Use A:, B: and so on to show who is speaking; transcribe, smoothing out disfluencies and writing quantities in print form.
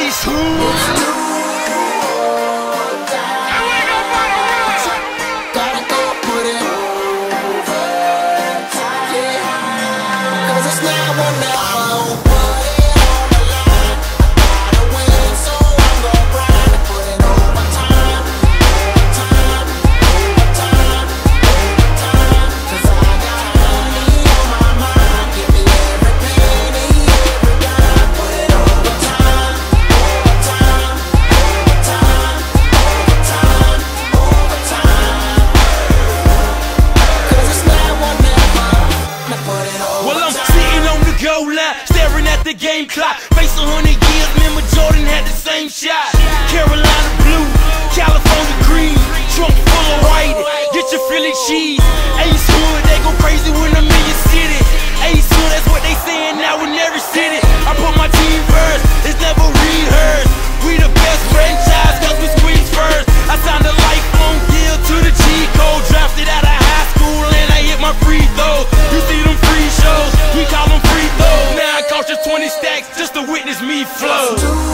A: Ace who?
B: Staring at the game clock, face 100 years, remember Jordan had the same shot. Carolina blue, California green, trunk full of white, get your Philly cheese. Ace Hood, they go crazy when I'm in your city. Ace Hood, that's what they saying now in every city. I put my team first, it's never rehearsed. We the best franchise cause we squeeze first. I signed a lifelong deal to the G code, drafted out of high school and I hit my free throw. You see them free shows, we call them free throws. Now I cost you 20 stacks just to witness me flow.